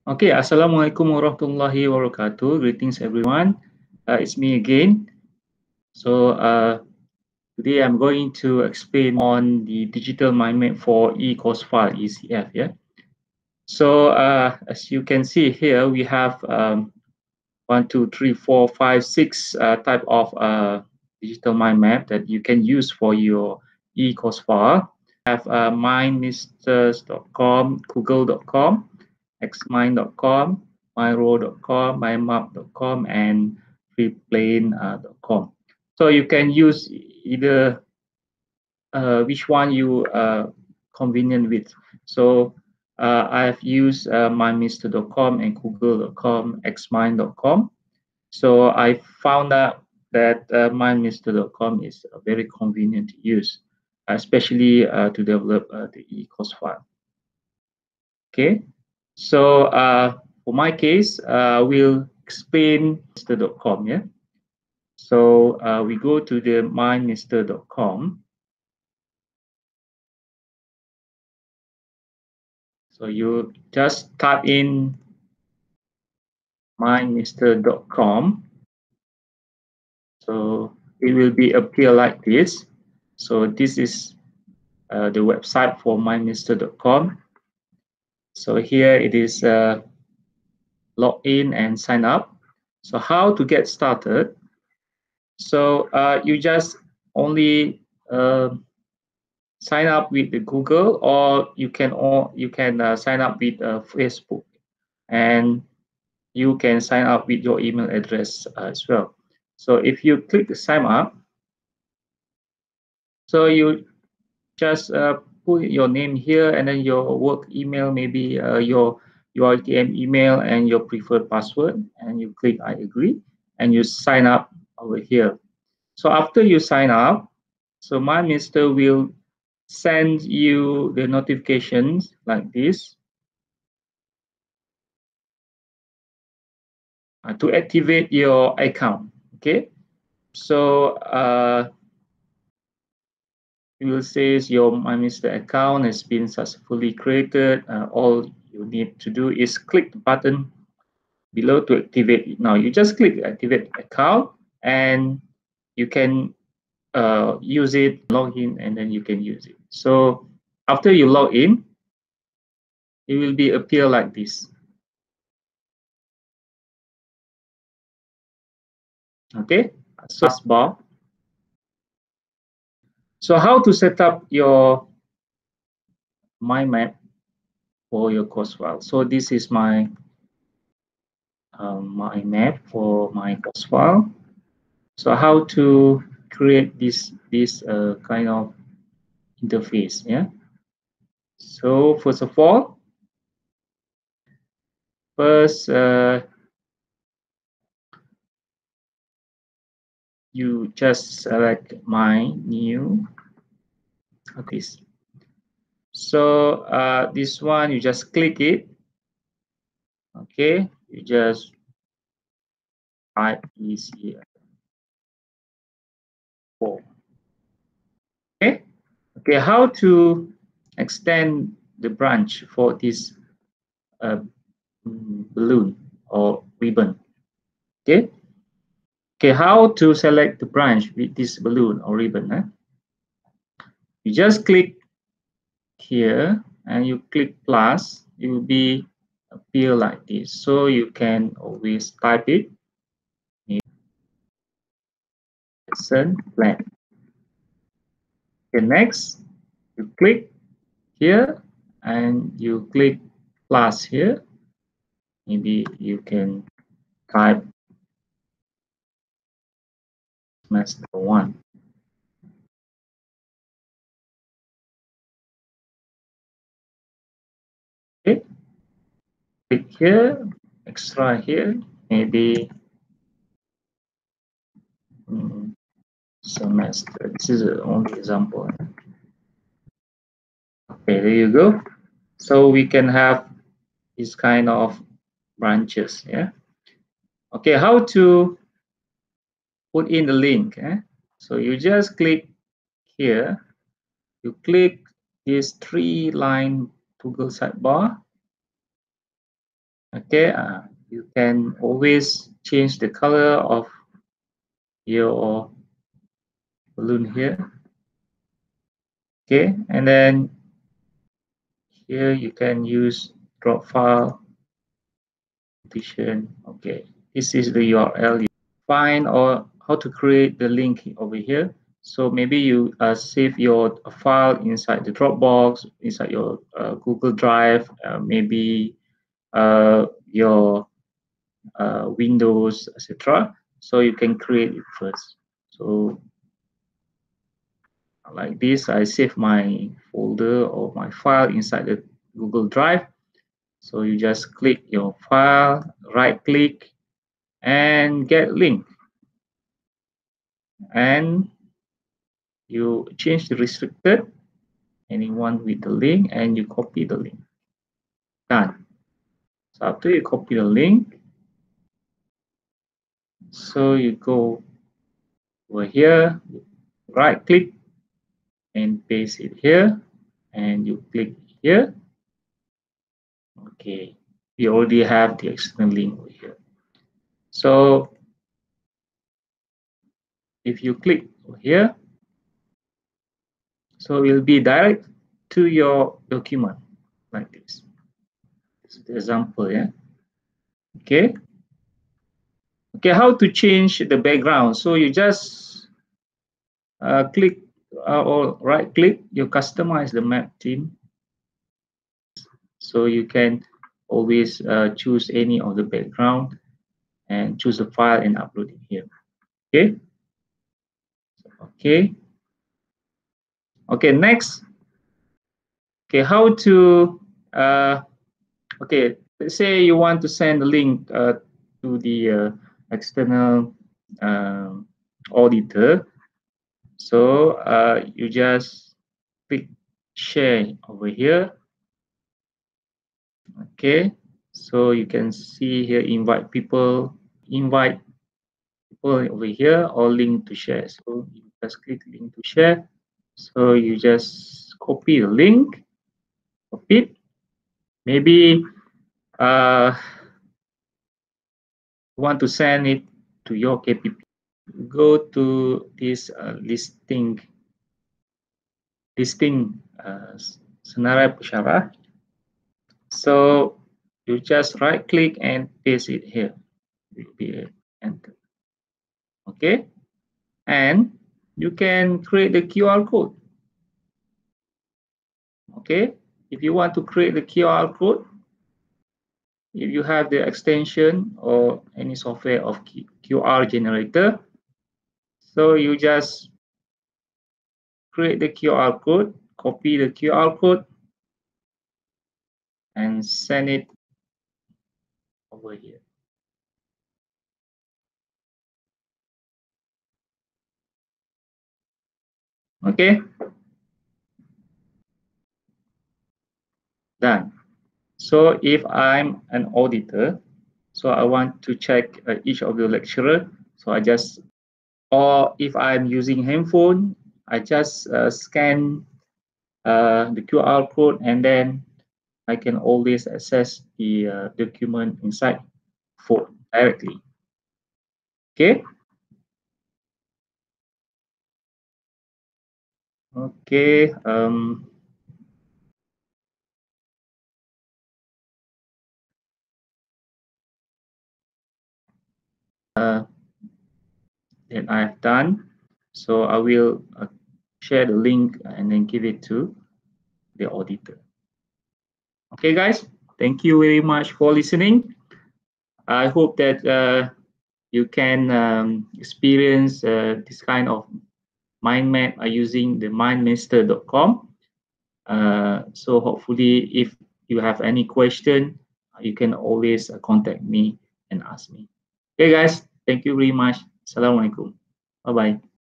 Okay, Assalamualaikum warahmatullahi wabarakatuh. Greetings, everyone. It's me again. So today I'm going to explain on the digital mind map for eCourse file ECF. Yeah. So as you can see here, we have 6 type of digital mind map that you can use for your eCourse file. Have mindmisters.com, google.com, xmind.com, myro.com, mymap.com, and freeplane.com. So you can use either which one you convenient with. So I've used mymister.com and google.com, xmind.com. So I found out that mymister.com is very convenient to use, especially to develop the eCourse file. Okay, so for my case, we'll explain mymister.com. Yeah. So we go to the mymister.com. So you just type in mymister.com. So it will be appear like this. So this is the website for mymister.com. So here it is log in and sign up. So how to get started? So you just only sign up with the Google, or you can sign up with Facebook, and you can sign up with your email address as well. So if you click sign up, so you just put your name here, and then your work email, maybe your UiTM email and your preferred password, and you click I agree, and you sign up over here. So after you sign up, so mymister will send you the notifications like this to activate your account. Okay, so it will say your mymister account has been successfully created. All you need to do is click the button below to activate it. Now you just click activate account, and you can use it, log in, and then you can use it. So after you log in, it will be appear like this. Okay, so bar. So how to set up your mind map for your course file? So this is my mind map for my course file. So how to create this kind of interface? Yeah. So first of all, you just select my new this. So this one, you just click it. Okay, you just type ECF4. Okay, how to extend the branch for this uh, balloon or ribbon? Okay, how to select the branch with this balloon or ribbon? You just click here and you click plus. It will be appear like this. So you can always type it. Lesson plan. Okay, next you click here and you click plus here. Maybe you can type semester 1. Okay, click here, extra here, maybe semester. This is the only example. Okay, there you go. So we can have this kind of branches. Yeah. Okay, how to put in the link? So you just click here. You click this 3-line toggle sidebar. Okay, you can always change the color of your balloon here. Okay, and then here you can use drop file partition. Okay, this is the URL you find, or how to create the link over here. So maybe you save your file inside the Dropbox, inside your Google Drive, maybe your Windows, etc. So you can create it first. So like this, I save my folder or my file inside the Google Drive. So you just click your file, right click, and get link. And you change the restricted, anyone with the link, and you copy the link. Done. So after you copy the link, so you go over here, right click and paste it here, and you click here. Okay, we already have the external link over here. So if you click over here, so it will be direct to your document like this. This is the example, yeah. Okay. Okay, how to change the background? So you just click or right click, you customize the map theme. So you can always choose any of the background and choose the file and upload it here. Okay. Okay. Okay, next. Okay, how to okay, let's say you want to send a link to the external auditor. So you just click share over here. Okay, so you can see here invite people over here, or link to share. So you just click link to share. So you just copy the link, copy it. Maybe you want to send it to your KPP. Go to this listing Senarai Pesyarah. So you just right click and paste it here. Enter. Okay, and you can create the QR code. Okay, if you want to create the QR code, if you have the extension or any software of QR generator, so you just create the QR code, copy the QR code, and send it over here. Okay, done. So if I'm an auditor, so I want to check each of the lecturer, so I just, or if I'm using handphone, I just scan the QR code, and then I can always access the document inside phone directly. Okay. Okay. That I've done. So I will share the link and then give it to the auditor. Okay, guys. Thank you very much for listening. I hope that you can experience this kind of mind map using the mindmaster.com. So hopefully, if you have any question, you can always contact me and ask me. Okay, guys. Thank you very much. Assalamualaikum. Bye-bye.